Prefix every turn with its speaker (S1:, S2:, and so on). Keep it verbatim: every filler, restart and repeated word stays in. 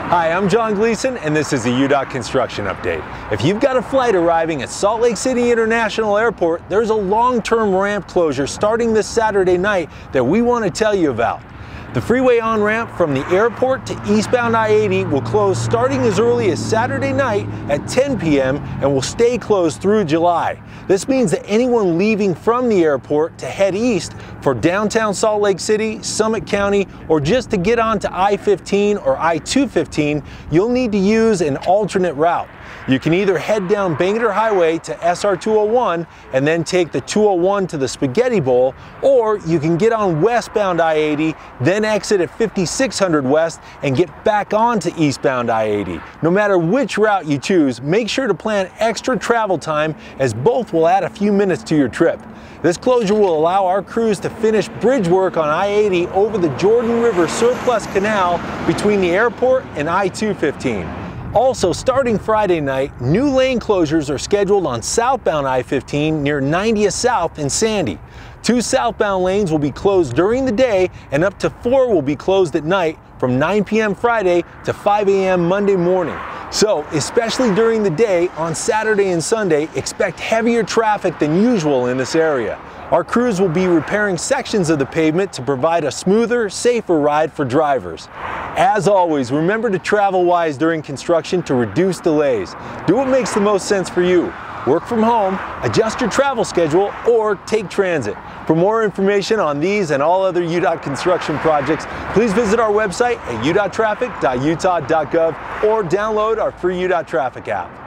S1: Hi, I'm John Gleason, and this is the U DOT Construction Update. If you've got a flight arriving at Salt Lake City International Airport, there's a long-term ramp closure starting this Saturday night that we want to tell you about. The freeway on-ramp from the airport to eastbound I eighty will close starting as early as Saturday night at ten p m and will stay closed through July. This means that anyone leaving from the airport to head east for downtown Salt Lake City, Summit County, or just to get onto I fifteen or I two fifteen, you'll need to use an alternate route. You can either head down Bangor Highway to S R two oh one and then take the two oh one to the Spaghetti Bowl, or you can get on westbound I eighty, then exit at fifty-six hundred West and get back onto eastbound I eighty. No matter which route you choose, make sure to plan extra travel time, as both will add a few minutes to your trip. This closure will allow our crews to finish bridge work on I eighty over the Jordan River Surplus Canal between the airport and I two fifteen. Also, starting Friday night, new lane closures are scheduled on southbound I fifteen near ninetieth South in Sandy. Two southbound lanes will be closed during the day, and up to four will be closed at night from nine p m Friday to five a m Monday morning. So, especially during the day on Saturday and Sunday, expect heavier traffic than usual in this area. Our crews will be repairing sections of the pavement to provide a smoother, safer ride for drivers. As always, remember to travel wise during construction to reduce delays. Do what makes the most sense for you. Work from home, adjust your travel schedule, or take transit. For more information on these and all other U DOT construction projects, please visit our website at u dot traffic dot utah dot gov or download our free U DOT Traffic app.